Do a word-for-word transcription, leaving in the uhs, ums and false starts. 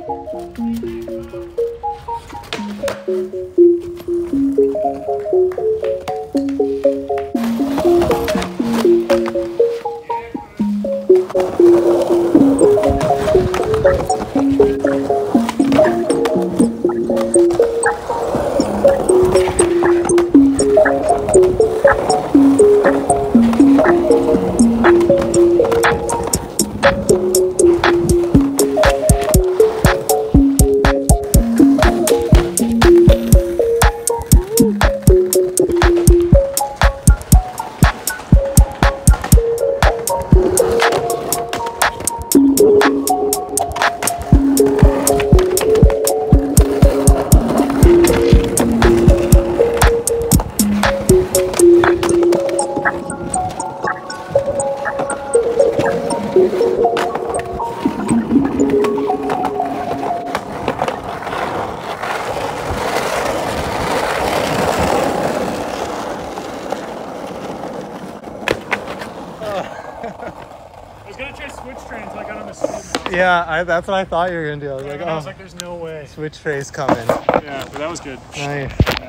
I was gonna try switch train until I got on the street. Yeah, I, that's what I thought you were gonna do. I was yeah, like, oh. oh, I was like, there's no way. Switch train's coming. Yeah, but that was good. Nice.